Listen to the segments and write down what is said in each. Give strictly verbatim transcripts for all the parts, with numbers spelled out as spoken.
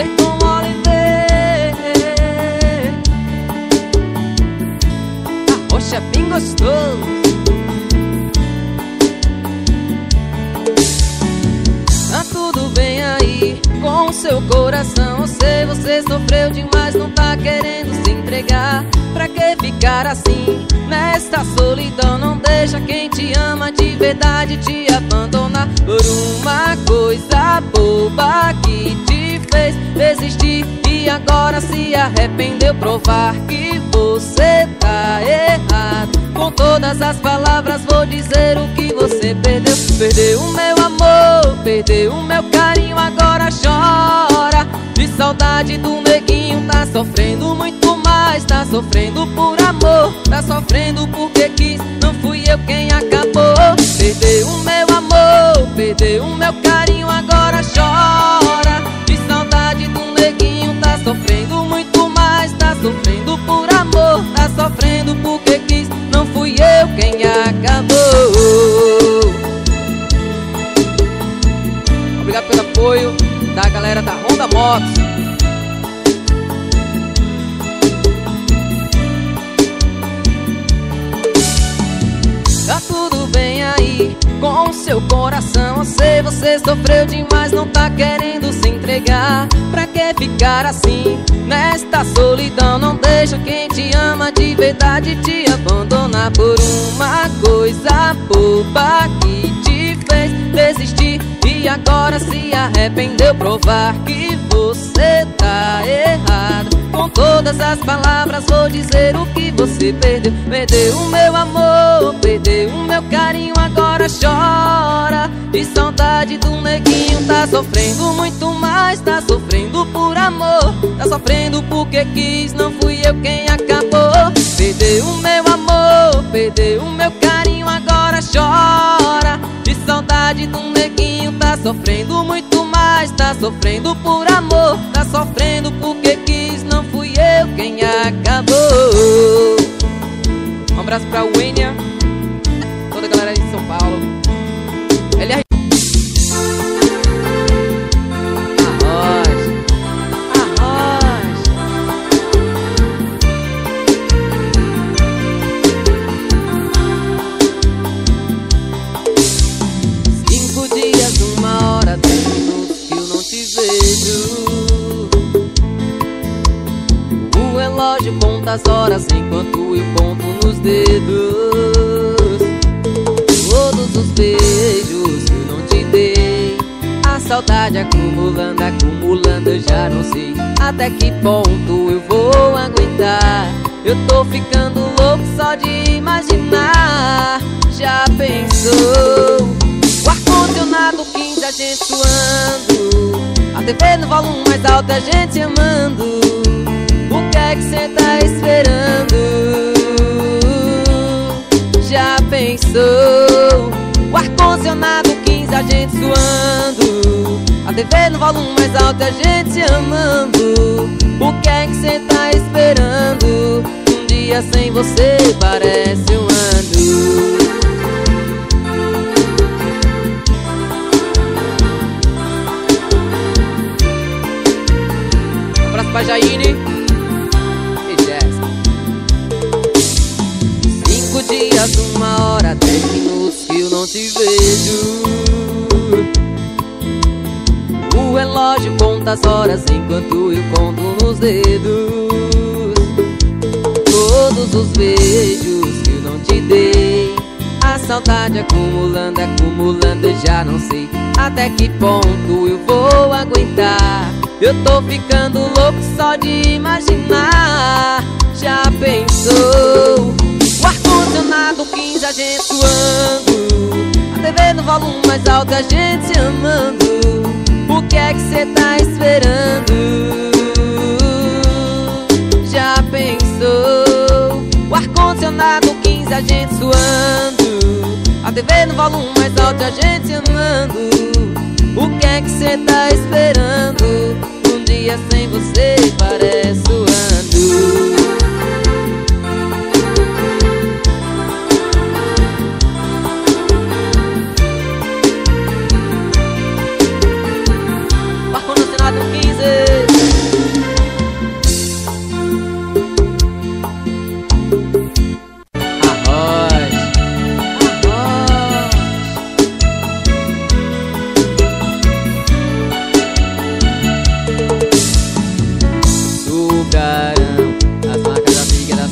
Cleiton Oliveira. Arrocha é bem gostoso. Tá tudo bem aí com o seu coração. Eu sei, você sofreu demais, não tá querendo se entregar. Pra que ficar assim nesta solidão? Não deixa quem te ama de verdade te abandonar por uma coisa boba que te fez desistir e agora se arrependeu. Provar que você tá errado. Com todas as palavras vou dizer o que você perdeu. Perdeu o meu amor, perdeu o meu carinho, agora chora de saudade do neguinho. Tá sofrendo muito mais, tá sofrendo por amor, tá sofrendo porque quis, não fui eu quem acabou. Perdeu o meu amor, perdeu o meu carinho, agora chora de saudade do neguinho. Tá sofrendo muito mais, tá sofrendo por amor, tá sofrendo porque quis, não fui eu quem acabou. Obrigado pelo apoio da galera da Honda Motos. Tá tudo bem aí com o seu coração. Eu sei, você sofreu demais, não tá querendo se entregar. Pra que ficar assim nesta solidão? Não deixa quem te ama de verdade te abandonar por uma coisa boba que te fez desistir e agora se arrependeu. Provar que você tá errado. Com todas as palavras vou dizer o que você perdeu. Perdeu o meu amor, perdeu o meu carinho, agora chora de saudade do neguinho. Tá sofrendo muito mais, tá sofrendo por amor, tá sofrendo porque quis, não fui eu quem acabou. Perdeu o meu amor, perdeu o meu carinho, agora chora de saudade do neguinho. Tá sofrendo muito mais, tá sofrendo por amor, tá sofrendo porque quis, não fui eu quem acabou. Um abraço pra Wênia, toda a galera de São Paulo. L R Arroz, arroz. Cinco dias, uma hora, dez minutos que eu não te vejo. O relógio conta as horas enquanto eu conto nos dedos. Todos os beijos que eu não te dei, a saudade acumulando, acumulando, eu já não sei até que ponto eu vou aguentar. Eu tô ficando louco só de imaginar. Já pensou? O ar-condicionado quente, a gente suando, a T V no volume mais alto, a gente amando. O que é que cê tá esperando? Já pensou? O ar-condicionado quinze, a gente suando, a T V no volume mais alto, a gente se amando. O que é que cê tá esperando? Um dia sem você parece um ano. Um abraço pra Jaine e Jéssica. Cinco dias, uma hora, dez minutos que eu não te vejo. O relógio conta as horas enquanto eu conto nos dedos. Todos os beijos que eu não te dei, a saudade acumulando, acumulando, eu já não sei até que ponto eu vou aguentar. Eu tô ficando louco só de imaginar. Já pensou? O ar-condicionado quinze, a gente suando, a T V no volume mais alto, a gente se amando. O que é que cê tá esperando? Já pensou? O ar-condicionado quinze, a gente suando, a T V no volume mais alto, a gente se amando. O que é que cê tá esperando? Um dia sem você parece um ano. Ar-condicionado quinze.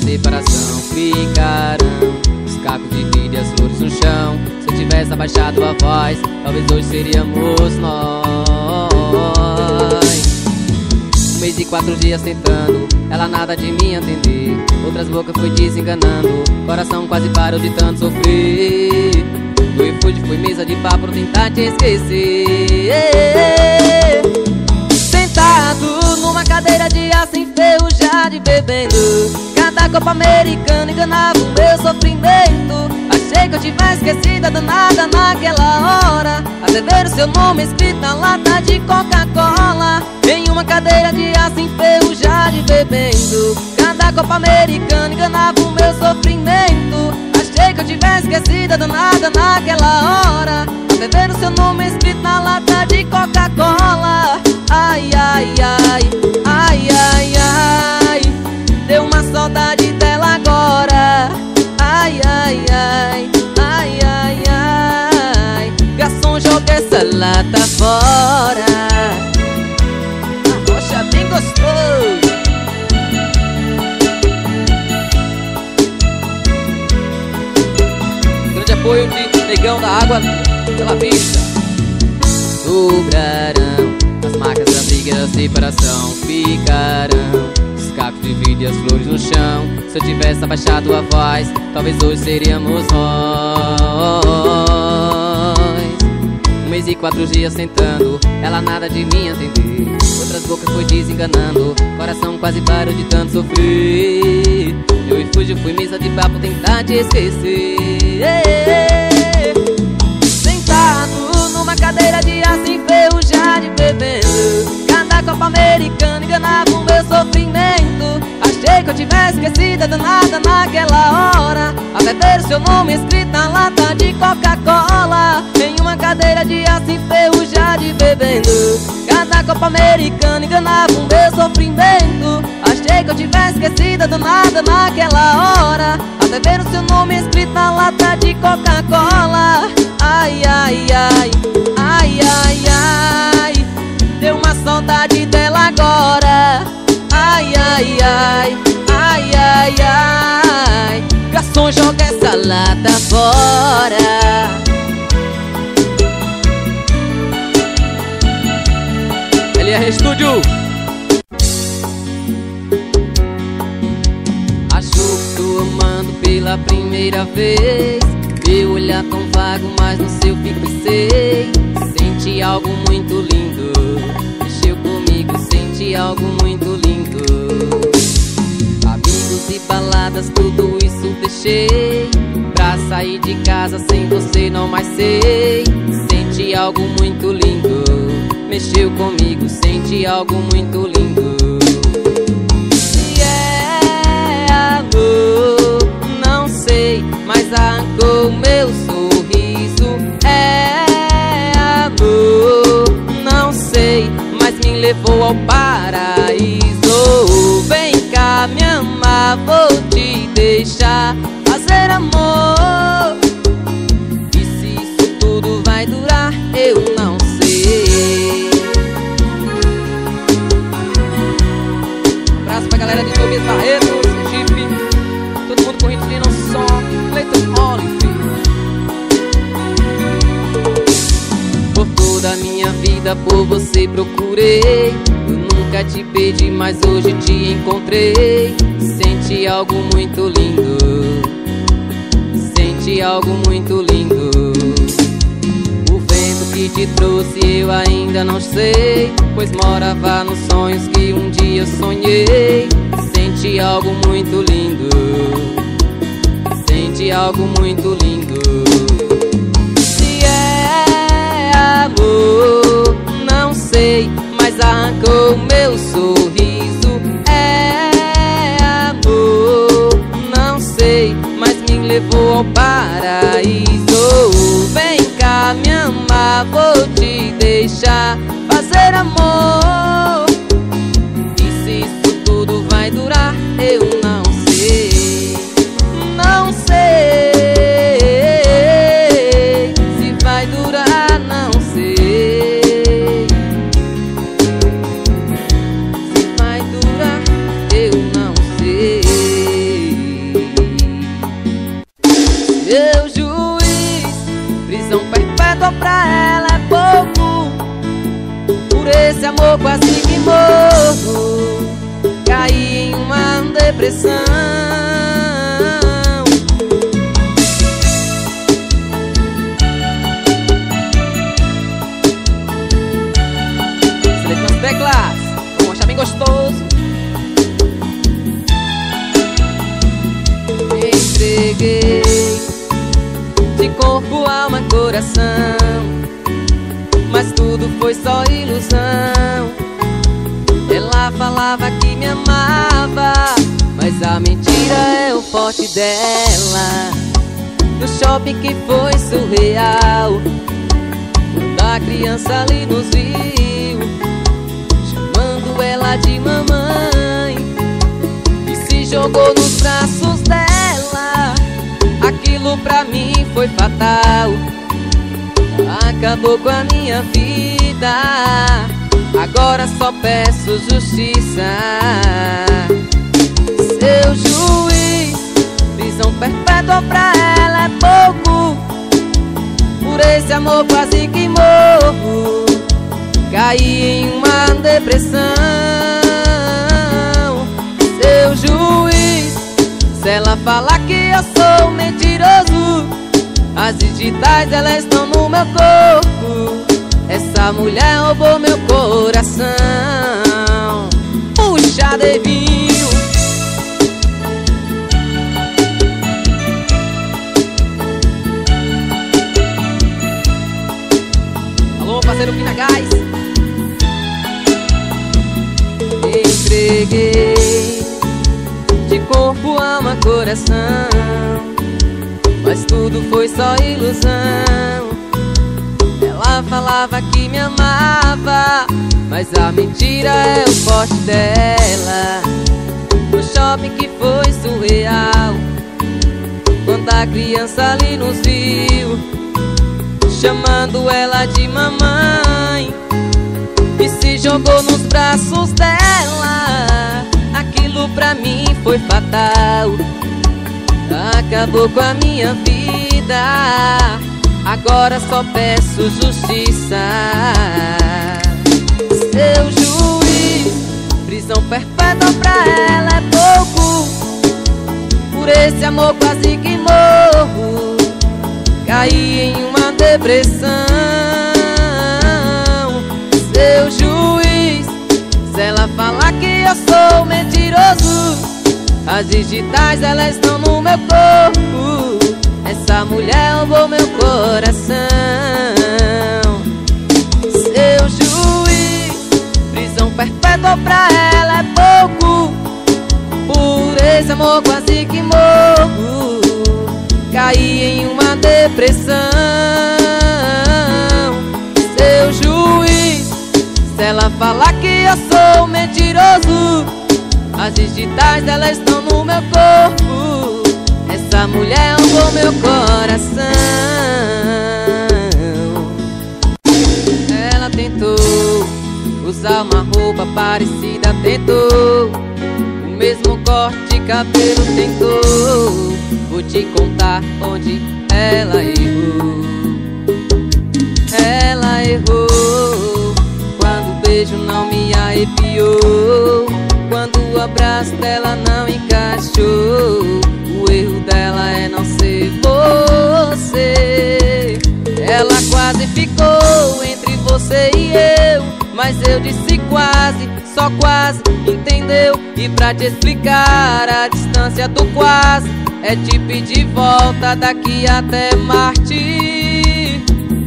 separação ficarão os cacos de vida e as flores no chão. Se eu tivesse abaixado a voz, talvez hoje seríamos nós. Um mês e quatro dias tentando, ela nada de mim atender. Outras bocas foi desenganando, coração quase parou de tanto sofrer. Meu refúgio foi mesa de bar pra tentar te esquecer. Sentado numa cadeira de aço enferrujada e bebendo, cada copa americana enganava o meu sofrimento. Achei que eu tivesse esquecido a danada naquela hora, até ver o seu nome escrito na lata de Coca-Cola. Em uma cadeira de aço enferrujada e bebendo, cada copa americana enganava o meu sofrimento. Achei que eu tivesse esquecido a danada naquela hora, até ver o seu nome escrito na lata de Coca-Cola. Ai, ai, ai, ai, ai, ai, deu uma saudade dela agora. Ai, ai, ai, ai, ai, ai, garçom, joga essa lata fora. Arrocha bem gostoso. Grande apoio de Negão da Água pela Vista. Sobrarão as marcas da briga e da separação ficarão os cacos de vida e as flores no chão. Se eu tivesse abaixado a voz, talvez hoje seríamos nós. Um mês e quatro dias tentando, ela nada de mim atender. Outras bocas foi desenganando, coração quase parou de tanto sofrer. Meu refúgio foi mesa de bar pra tentar te esquecer. Sentado numa cadeira de aço enferrujada e bebendo, cada copa americana enganava o meu sofrimento. Achei que eu tivesse esquecido a danada naquela hora, até ver o seu nome escrito na lata de Coca-Cola. Em uma cadeira de aço enferrujada e bebendo, cada copa americana enganava o meu sofrimento. Achei que eu tivesse esquecido a danada naquela hora, até ver o seu nome escrito na lata de Coca-Cola. Ai, ai, ai, ai, ai, ai, deu uma saudade dela agora. Ai, ai, ai, ai, ai, ai, garçom, joga essa lata fora. L R Studio. Acho que tô amando pela primeira vez. Meu olhar tão vago, mas no seu fixei. Senti algo muito lindo, mexeu comigo, senti algo muito lindo. Amigos e baladas, tudo isso deixei pra sair de casa, sem você não mais sei. Senti algo muito lindo, mexeu comigo, senti algo muito lindo. Se é amor, não sei, mas arrancou meu sorriso. É amor, não sei, mas me levou ao paraíso. Vem cá me amar, vou te deixar fazer amor. E se isso tudo vai durar, eu não sei. Um abraço pra galera de Tobias Barreto, Sergipe, todo mundo correntino, som, Cleiton Olive. Por toda a minha vida por você procurei. Eu nunca te pedi, mas hoje te encontrei. Senti algo muito lindo, senti algo muito lindo. O vento que te trouxe eu ainda não sei, pois morava nos sonhos que um dia eu sonhei. Senti algo muito lindo, senti algo muito lindo. Se é amor, não sei, mas arrancou meu sorriso. É amor, não sei, mas me levou ao paraíso. Vem cá me amar, vou te deixar fazer amor. E se isso tudo vai durar, eu não sei. Não sei se vai durar, não sei. Se vai durar, eu não sei. esse amor quase que morro. Caí em uma depressão. Seleciona as teclas, vamos achar bem gostoso. Me entreguei de corpo, alma, coração, mas tudo foi só ilusão. Ela falava que me amava, mas a mentira é o forte dela. No shopping que foi surreal, quando a criança ali nos viu, chamando ela de mamãe, e se jogou nos braços dela. Aquilo pra mim foi fatal, acabou com a minha vida. Agora só peço justiça. Seu juiz, prisão perpétua pra ela é pouco. Por esse amor quase que morro. Caí em uma depressão. Seu juiz, se ela falar que eu sou mentiroso, as digitais elas estão no meu corpo. Essa mulher roubou meu coração. Puxa, Devinho. Alô, parceiro Pinagás. Entreguei de corpo, alma, coração, mas tudo foi só ilusão. Ela falava que me amava, mas a mentira é o forte dela. No shopping que foi surreal, quando a criança ali nos viu, chamando ela de mamãe, e se jogou nos braços dela. Aquilo pra mim foi fatal, acabou com a minha vida. Agora só peço justiça. Seu juiz, prisão perpétua pra ela é pouco. Por esse amor quase que morro. Caí em uma depressão. Seu juiz, se ela falar que eu sou mentiroso, as digitais elas estão no meu corpo. Essa mulher roubou meu coração. Seu juiz, prisão perpétua pra ela é pouco. Por esse amor quase que morro. Caí em uma depressão. Seu juiz, se ela falar que eu sou mentiroso, as digitais elas estão no meu corpo. Essa mulher roubou meu coração. Ela tentou usar uma roupa parecida, tentou o mesmo corte de cabelo, tentou. Vou te contar onde ela errou. Ela errou quando o beijo não me arrepiou, quando o abraço dela não encaixou. O erro dela é não ser você. Ela quase ficou entre você e eu, mas eu disse quase, só quase, entendeu? E pra te explicar a distância do quase, é te pedir volta daqui até Marte.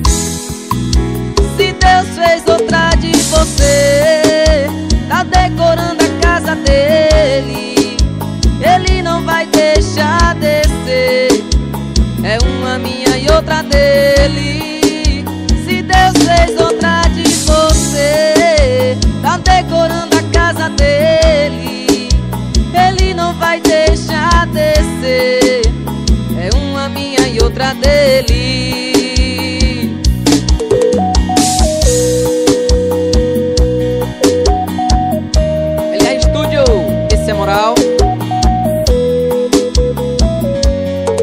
Se Deus fez outra de você, tá decorando a casa dele, ele não vai deixar descer. É uma minha e outra dele. Se Deus fez outra de você, tá decorando a casa dele, ele não vai deixar descer. É uma minha e outra dele. Ele é estúdio, esse é moral.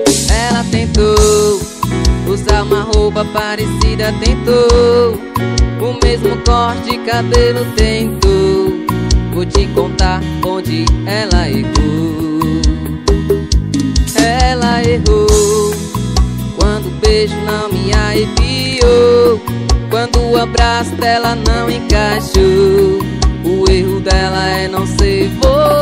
Ela tentou usar uma roupa parecida, tentou o mesmo corte de cabelo tem tu. Vou te contar onde ela errou. Ela errou quando o beijo não me arrepiou, quando o abraço dela não encaixou. O erro dela é não ser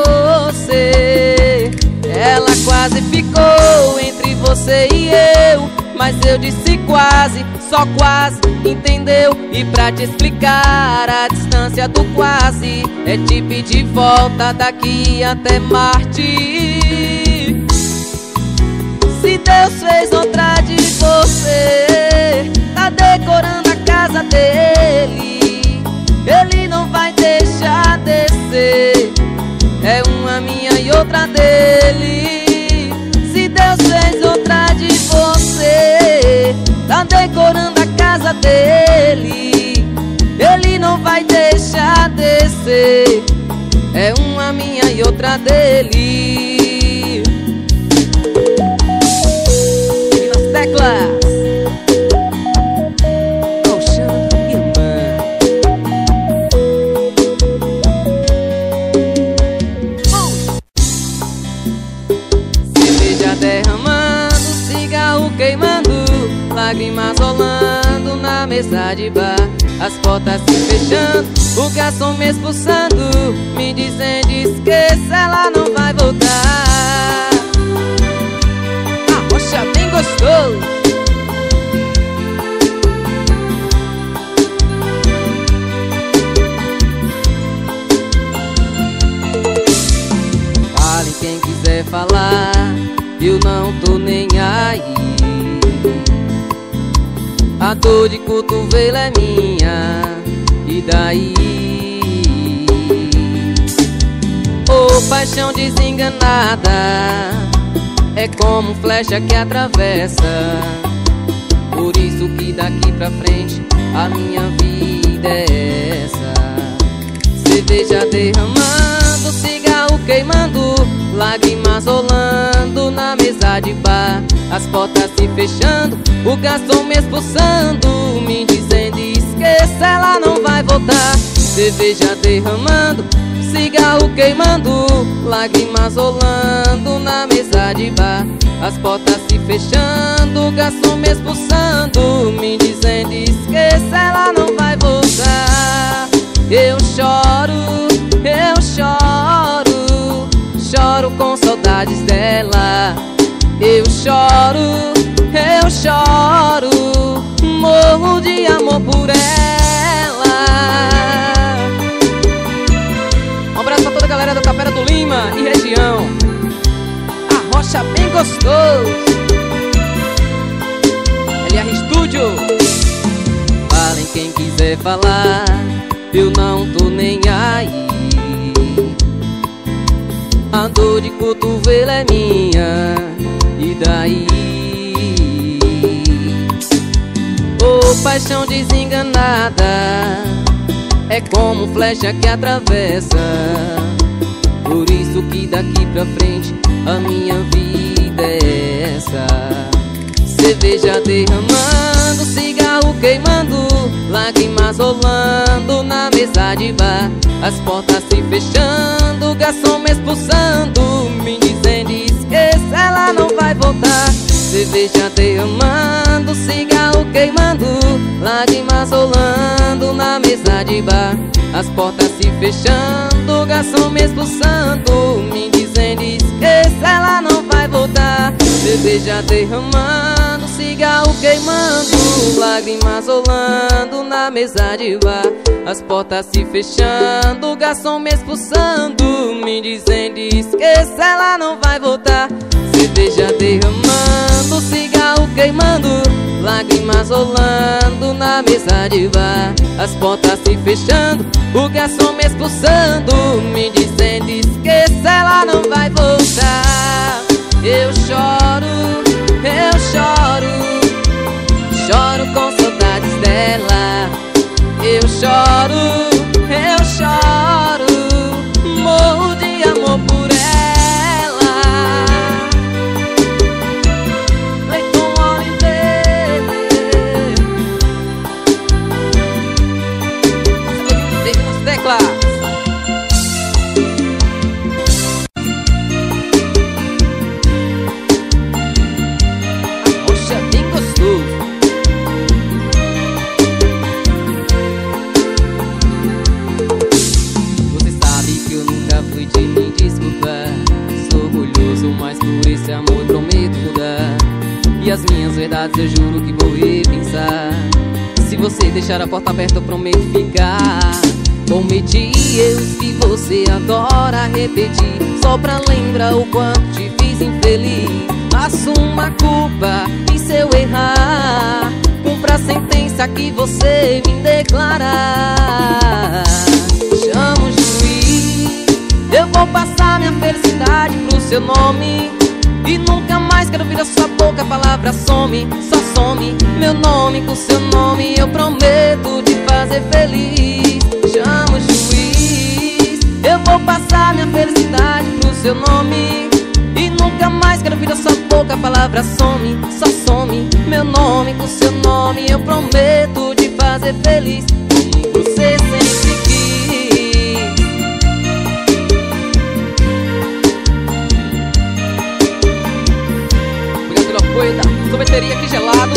você. Ela quase ficou entre você e eu, mas eu disse quase, só quase, entendeu? E pra te explicar a distância do quase é te pedir volta daqui até Marte. Se Deus fez outra de você, tá decorando a casa dele, ele não vai deixar descer. É uma minha e outra dele. Se Deus fez outra de você, tá decorando a casa dele, ele não vai deixar descer. É uma minha e outra dele. E nas teclas derramando, cigarro queimando, lágrimas rolando na mesa de bar, as portas se fechando, o garçom me expulsando, me dizendo esqueça, ela não vai voltar. A rocha bem gostoso. Fale quem quiser falar, eu não tô nem aí. A dor de cotovelo é minha, e daí? Oh, paixão desenganada é como flecha que atravessa. Por isso que daqui pra frente a minha vida é essa. Cerveja derramando, cigarro queimando, lágrimas rolando na mesa de bar, as portas se fechando, o garçom me expulsando, me dizendo esqueça, ela não vai voltar. Cerveja derramando, cigarro queimando, lágrimas rolando na mesa de bar, as portas se fechando, o garçom me expulsando, me dizendo esqueça, ela não vai voltar. Eu choro, eu choro, choro com saudades dela. Eu choro, eu choro, morro de amor por ela. Um abraço pra toda a galera do Capela do Lima e região. A rocha bem gostoso. L R Studio. Falem quem quiser falar, eu não tô nem aí. A dor de cotovelo é minha, e daí? Oh, paixão desenganada é como flecha que atravessa. Por isso que daqui pra frente a minha vida é essa. Cerveja derramando, cigarro queimando, lágrimas rolando na mesa de bar, as portas se fechando, o garçom me expulsando, me dizendo esqueça, ela não vai voltar. Cerveja derramando, cigarro queimando, lágrimas rolando na mesa de bar, as portas se fechando, o garçom me expulsando, me dizendo esqueça, ela não vai voltar. Cerveja derramando, cigarro queimando, lágrimas rolando na mesa de bar, as portas se fechando, o garçom me expulsando, me dizendo esqueça, ela não vai voltar. Cerveja derramando, cigarro queimando, lágrimas rolando na mesa de bar, as portas se fechando, o garçom me expulsando, me dizendo esqueça, ela não vai voltar. Eu choro, eu choro, choro com saudades dela. Eu choro, eu choro, morro de amor por ela. Leiton Oliveira. Douglas. Arrocha é bem gostoso. Você sabe que eu nunca fui de me desculpar. Sou orgulhoso, mas por esse amor prometo mudar. E as minhas verdades eu juro que vou repensar. Se você deixar a porta aberta eu prometo ficar. Cometi erros que você adora repetir, só pra lembrar o quanto te fiz infeliz. Assuma a culpa e se eu errar, cumpra a sentença que você me declarar. Chama o juiz, eu vou passar minha felicidade pro seu nome. E nunca mais quero ouvir a sua boca, a palavra some, só some. Meu nome com seu nome, eu prometo te fazer feliz. Chama o juiz, eu vou passar minha felicidade pro seu nome. E nunca mais quero ouvir a sua boca, a palavra some, só some. Meu nome com seu nome, eu prometo te fazer feliz, como você sempre quis. Sorveteria aqui gelado.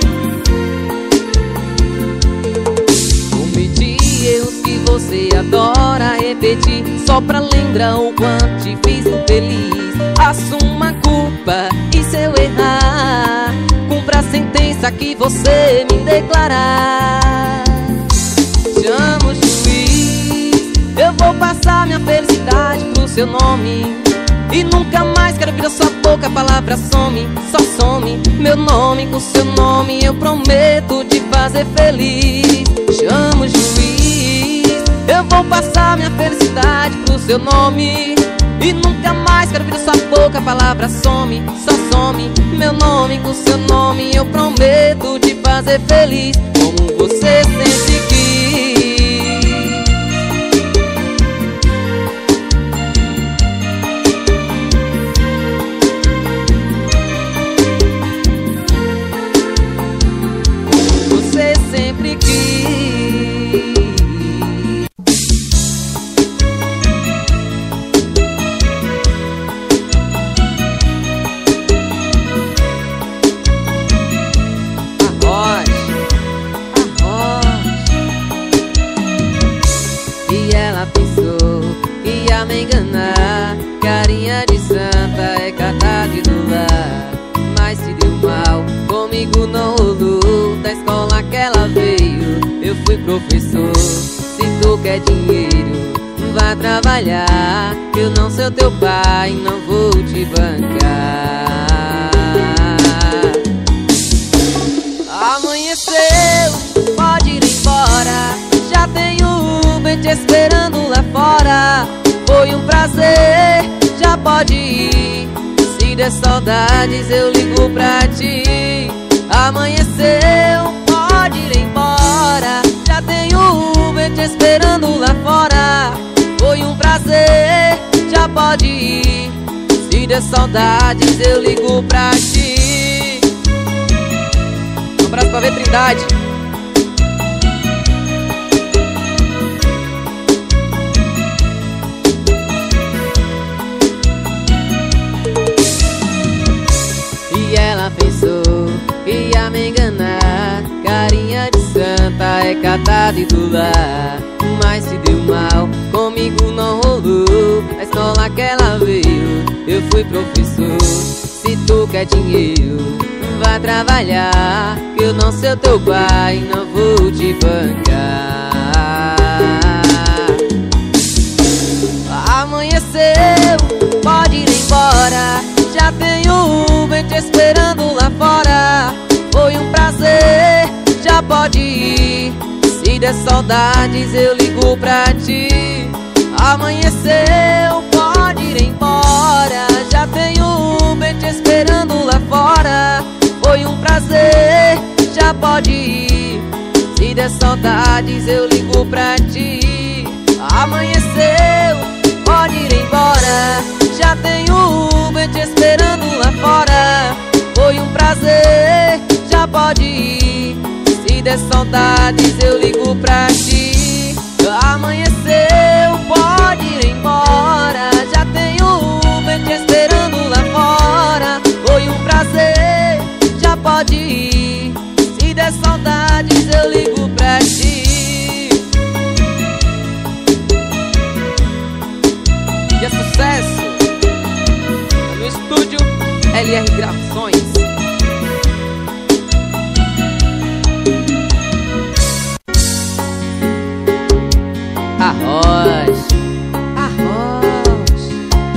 Cometi erros que você adora repetir, só pra lembrar o quanto te fiz infeliz. Assuma a culpa e se eu errar, cumpra a sentença que você me declarar. Chama o juiz, eu vou passar minha felicidade pro seu nome. E nunca mais quero ouvir a sua boca, a palavra some, só some. Meu nome com seu nome, eu prometo te fazer feliz. Chama o juiz, eu vou passar minha felicidade pro seu nome. E nunca mais quero ouvir a sua boca, a palavra some, só some. Meu nome com seu nome, eu prometo te fazer feliz, como você sempre quis. Sempre quis. Arroz, arroz. E ela pensou que ia me enganar. Carinha de santa é catar-de do lar, mas se deu mal, comigo não rolou. Da escola que ela veio, eu fui professor. Se tu quer dinheiro, vá trabalhar. Eu não sou teu pai, não vou te bancar. Amanheceu, pode ir embora. Já tenho Uber te esperando lá fora. Foi um prazer, já pode ir. Se der saudades eu ligo pra ti. Amanheceu, pode ir embora. Já tenho Uber te esperando lá fora. Foi um prazer, já pode ir. Se der saudades eu ligo pra ti. Um abraço pra ver Trindade. E ela pensou que ia me enganar. Carinha de santa é catada e do lar, mas se deu mal, comigo não rolou. A escola que ela veio, eu fui professor. Se tu quer dinheiro, vá trabalhar. Que eu não sou teu pai, não vou te bancar. Amanheceu, pode ir embora. Já tenho Uber te esperando lá fora. Foi um prazer, já pode ir. Se der saudades eu ligo pra ti. Amanheceu, pode ir embora. Já tenho Uber te esperando lá fora. Foi um prazer, já pode ir. Se der saudades eu ligo pra ti. Amanheceu, pode ir embora. Já tenho Uber te esperando lá fora. Foi um prazer, já pode ir. Se der saudades eu ligo pra ti. Amanhecer. L R Gravações. Arroz, arroz.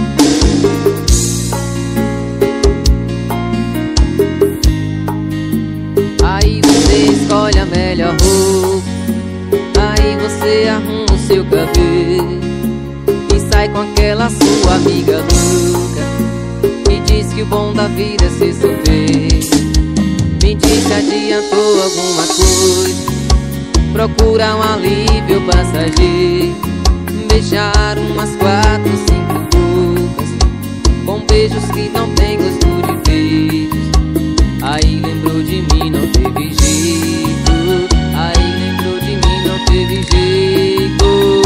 Aí você escolhe a melhor roupa, aí você arruma o seu cabelo e sai com aquela sua amiga louca. Me diz que o bom da vida é ser solteiro. Me diz se adiantou alguma coisa. Procura um alívio passageiro. Beijar umas quatro, cinco bocas com beijos que não tem gosto de beijos. Aí lembrou de mim, não teve jeito. Aí lembrou de mim, não teve jeito.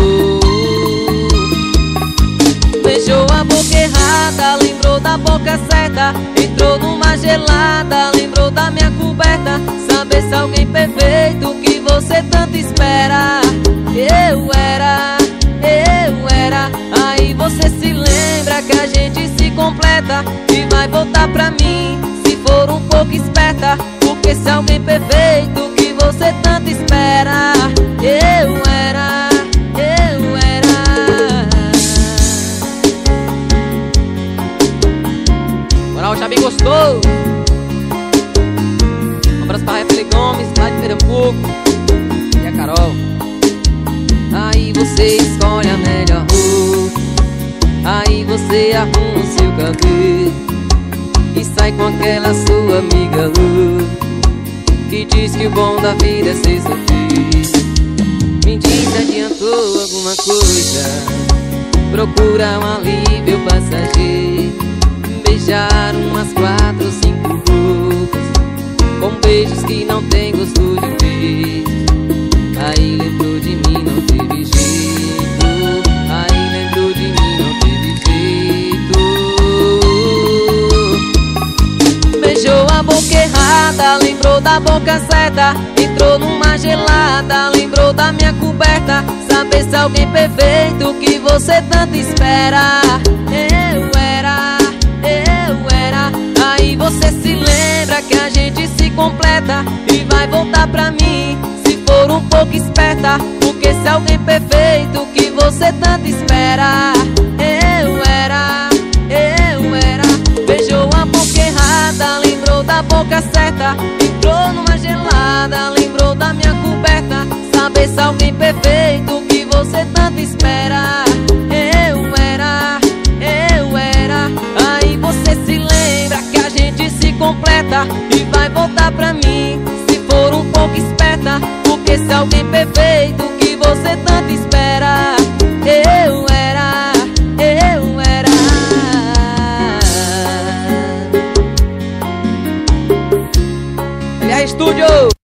Beijou a boca errada, lembrou da boca certa. Entrou numa gelada, lembrou da minha coberta. Saber se alguém perfeito que você tanto espera. Eu era, eu era. Aí você se lembra que a gente se completa e vai voltar pra mim se for um pouco esperta. Porque se alguém perfeito que você tanto espera. Eu era, eu era. Moral, já bem gostou? Um abraço pra Rafael Gomes, lá de Pernambuco, e a Carol. Aí você escolhe a melhor roupa, aí você arruma o seu cabelo e sai com aquela sua amiga louca que diz que o bom da vida é ser solteiro. Me diz se adiantou alguma coisa. Procura um alívio passageiro. Beijar umas quatro, cinco bocas com beijos que não tem gosto de beijo. Aí lembrou de mim, não teve jeito. Aí lembrou de mim, não teve jeito. Beijou a boca errada, lembrou da boca certa. Entrou numa gelada, lembrou da minha coberta. Saber se alguém perfeito que você tanto espera. Eu era, eu era. Aí você se lembra que a gente se completa e vai voltar pra mim se for um pouco esperta. Porque se alguém perfeito que você tanto espera. Eu era, eu era. Beijou a boca errada, lembrou da boca certa. Entrou numa gelada, lembrou da minha coberta. Saber se alguém perfeito que você tanto espera. Eu era, eu era. Aí você se lembra que a gente se completa e vai voltar pra mim se for um pouco esperta. Porque se alguém perfeito que você tanto espera. Eu era, eu era. L R Studio.